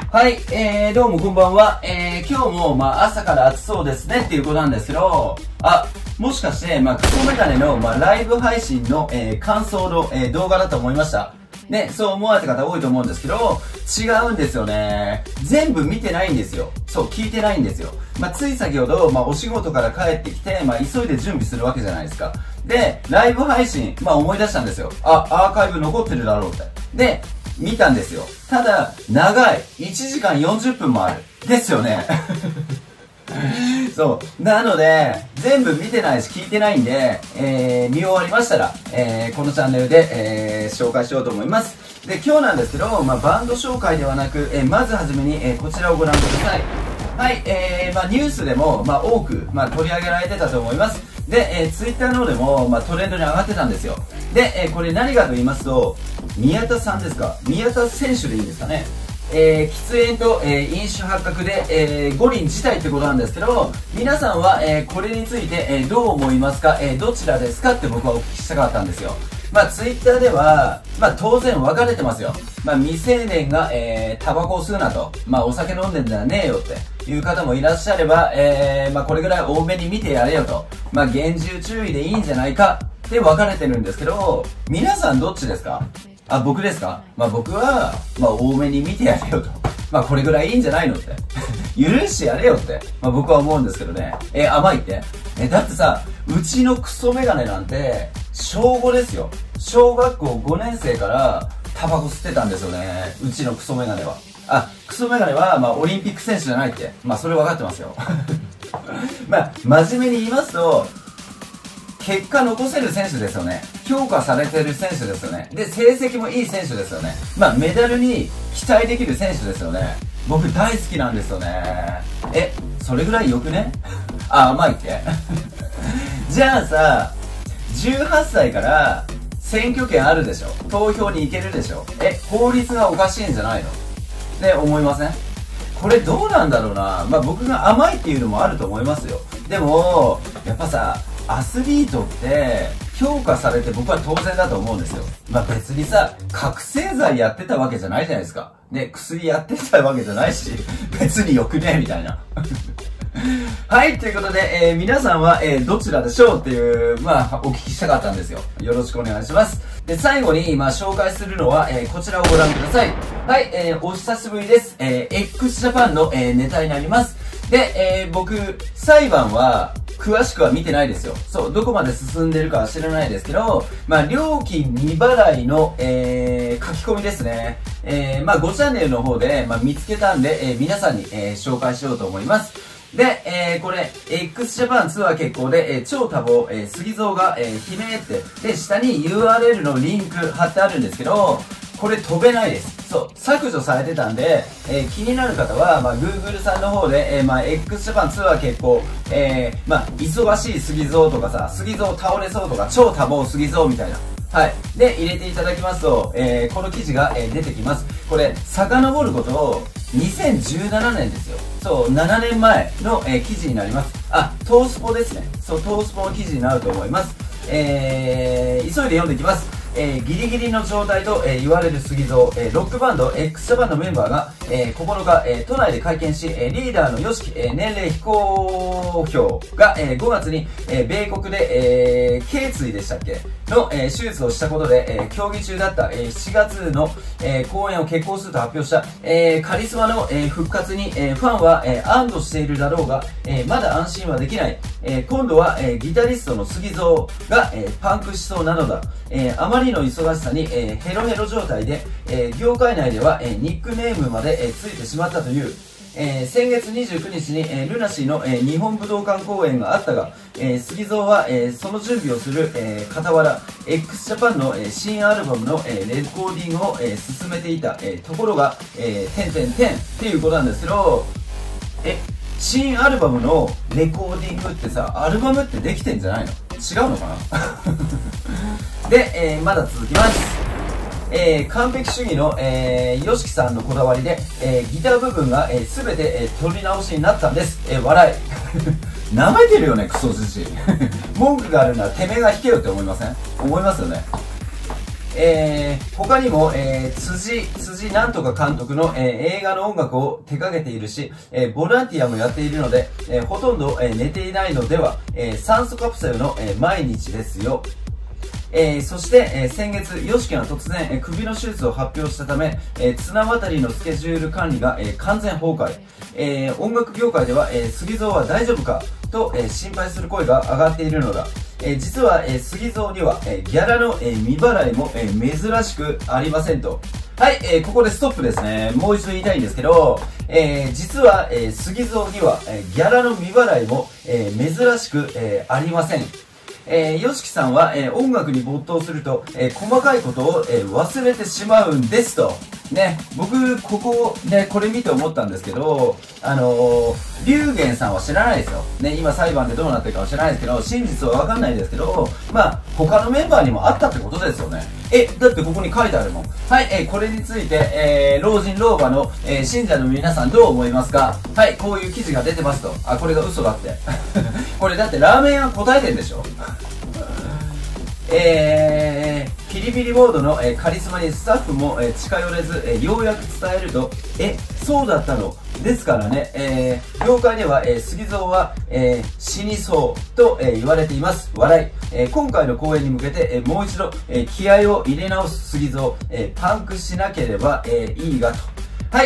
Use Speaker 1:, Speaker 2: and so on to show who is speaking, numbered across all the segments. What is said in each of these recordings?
Speaker 1: はい、どうもこんばんは。今日も、朝から暑そうですねっていうことなんですけど、もしかして、クソメガネの、ライブ配信の、感想の、動画だと思いました。ね、そう思われた方多いと思うんですけど、違うんですよね。全部見てないんですよ。そう、聞いてないんですよ。つい先ほど、お仕事から帰ってきて、急いで準備するわけじゃないですか。で、ライブ配信、思い出したんですよ。アーカイブ残ってるだろうって。で、見たんですよ。ただ、長い。1時間40分もある。ですよね。そう。なので、全部見てないし聞いてないんで、見終わりましたら、このチャンネルで、紹介しようと思います。で、今日なんですけど、バンド紹介ではなく、まずはじめに、こちらをご覧ください。はい、ニュースでも、多く、取り上げられてたと思います。で、ツイッターの方でも、トレンドに上がってたんですよ。で、これ何かと言いますと、宮田さんですか、宮田選手でいいんですかね。喫煙と、飲酒発覚で、五輪自体ってことなんですけど、皆さんは、これについて、どう思いますか、どちらですかって僕はお聞きしたかったんですよ。ツイッターでは、当然分かれてますよ。未成年が、タバコを吸うなと。お酒飲んでんじゃねえよっていう方もいらっしゃれば、これぐらい多めに見てやれよと。厳重注意でいいんじゃないかって分かれてるんですけど、皆さんどっちですか？僕ですか？僕は、多めに見てやれよと。これぐらいいいんじゃないのって。許してやれよって、僕は思うんですけどね。甘いって。だってさ、うちのクソメガネなんて、小5ですよ。小学校5年生からタバコ吸ってたんですよね。うちのクソメガネは。クソメガネは、オリンピック選手じゃないって。それ分かってますよ。真面目に言いますと、結果残せる選手ですよね。評価されてる選手ですよね。で、成績もいい選手ですよね。メダルに期待できる選手ですよね。僕大好きなんですよね。それぐらいよくね？甘いって。じゃあさ、18歳から選挙権あるでしょ。投票に行けるでしょ。法律がおかしいんじゃないのって思いません？これどうなんだろうな。僕が甘いっていうのもあると思いますよ。でも、やっぱさ、アスリートって評価されて僕は当然だと思うんですよ。別にさ、覚醒剤やってたわけじゃないじゃないですか。ね、薬やってたわけじゃないし、別によくねみたいな。はい、ということで、皆さんは、どちらでしょうっていう、お聞きしたかったんですよ。よろしくお願いします。で、最後に、紹介するのは、こちらをご覧ください。はい、お久しぶりです。x ジャパンの、ネタになります。で、僕、裁判は、詳しくは見てないですよ。そう、どこまで進んでるかは知らないですけど、料金未払いの、書き込みですね。5チャンネルの方で、見つけたんで、皆さんに、紹介しようと思います。で、これ、x ジャパンツアー決行で、超多忙、杉蔵が、悲鳴って、で、下に URL のリンク貼ってあるんですけど、これ飛べないです。そう、削除されてたんで、気になる方は、Google さんの方で、x ジャパンツアー決行、忙しい杉蔵とかさ、杉蔵倒れそうとか、超多忙杉蔵みたいな。はい。で、入れていただきますと、この記事が、出てきます。これ、遡ることを、2017年ですよ。そう、7年前の、記事になります。トースポですね。そう、トースポの記事になると思います。急いで読んでいきます。ギリギリの状態と、言われる杉蔵、ロックバンド x ジャパンのメンバーが、9日、都内で会見し、リーダーの YOSHIKI、年齢非公表が、5月に、米国で、頸椎でしたっけの、手術をしたことで、競技中だった、7月の、公演を決行すると発表した、カリスマの、復活に、ファンは、安堵しているだろうが、まだ安心はできない。今度は、ギタリストの杉蔵が、パンクしそうなのだ。あまりの忙しさに、ヘロヘロ状態で、業界内では、ニックネームまで、ついてしまったという。先月29日に、ルナシーの、日本武道館公演があったが、杉蔵は、その準備をする、傍ら x ジャパンの、新アルバムの、レコーディングを、進めていた、ところが、っていうことなんですけど、新アルバムのレコーディングってさ、アルバムってできてんじゃないの？違うのかなで、まだ続きます。完璧主義の、YOSHIKI さんのこだわりで、ギター部分が、全て、取り直しになったんです。笑い。舐めてるよね、クソじじい。文句があるならてめえが弾けよって思いません？思いますよね。 他にも、辻なんとか監督の、映画の音楽を手掛けているし、ボランティアもやっているので、ほとんど、寝ていないのでは、酸素カプセルの、毎日ですよ。そして、先月、YOSHIKIが突然、首の手術を発表したため、綱渡りのスケジュール管理が、完全崩壊。音楽業界では、杉蔵は大丈夫かと、心配する声が上がっているのだ。実は、杉蔵には、ギャラの、未払いも、珍しくありませんと。はい、ここでストップですね。もう一度言いたいんですけど、実は、杉蔵には、ギャラの未払いも、珍しく、ありません。YOSHIKIさんは、音楽に没頭すると、細かいことを、忘れてしまうんですと。ね、僕、これ見て思ったんですけど、龍玄さんは知らないですよ。ね、今裁判でどうなってるかは知らないですけど、真実はわかんないですけど、まあ、他のメンバーにもあったってことですよね。だってここに書いてあるもん。はい、これについて、老人老婆の、信者の皆さんどう思いますか？はい、こういう記事が出てますと。これが嘘だって。これだってラーメン屋答えてんでしょ？ピリピリボードの、カリスマにスタッフも、近寄れず、ようやく伝えると、そうだったのですからね、業界では、杉蔵は、死にそうと、言われています。笑い。今回の公演に向けて、もう一度、気合を入れ直す杉蔵、パンクしなければ、いいがと。はい、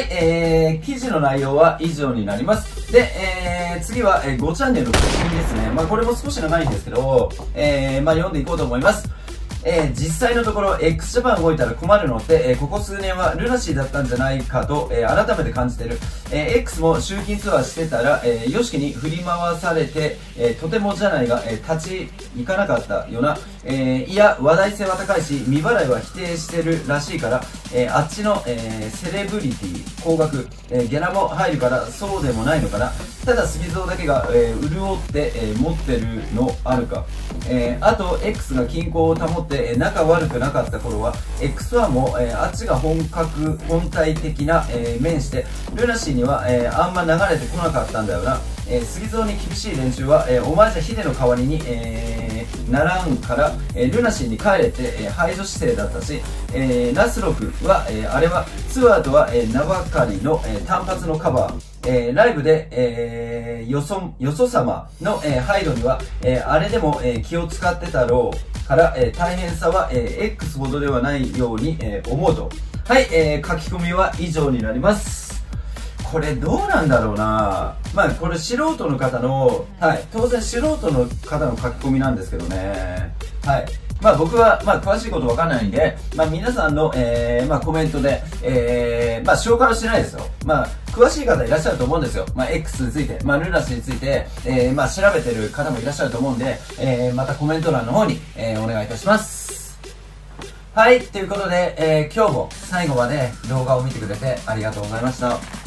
Speaker 1: 記事の内容は以上になります。で、次は、5チャンネルの更新ですね。まあ、これも少し長いんですけど、まあ、読んでいこうと思います。実際のところ x ジャパン動いたら困るのって、ここ数年はルナシーだったんじゃないかと、改めて感じてる。X も集金ツアーしてたら、YOSHIKIに振り回されて、とてもじゃないが、立ち行かなかったよな。いや、話題性は高いし、未払いは否定してるらしいから、あっちの、セレブリティ、高額、ギャラも入るからそうでもないのかな。ただ杉蔵だけが、潤って、持ってるのあるか。あと X が均衡を保って、仲悪くなかった頃は X1 も、あっちが本体的な、面してルナシーには、あんま流れてこなかったんだよな。杉蔵に厳しい連中は、お前じゃヒデの代わりに、ならんから、ルナシーに帰れて、排除姿勢だったし、ナスロフは、あれはツアーとは、名ばかりの、単発のカバー、ライブで、よそ様の、配慮には、あれでも、気を使ってたろうから、大変さは、X ほどではないように、思うと。はい、書き込みは以上になります。これどうなんだろうな。まあこれ素人の方の、はい、当然素人の方の書き込みなんですけどね。はい。まあ僕は、まあ詳しいことわかんないんで、まあ皆さんの、まあコメントで、まあ紹介はしてないですよ。まあ詳しい方いらっしゃると思うんですよ。まあ X について、まあルナシーについて、まあ調べてる方もいらっしゃると思うんで、またコメント欄の方に、お願いいたします。はい、ということで、今日も最後まで動画を見てくれてありがとうございました。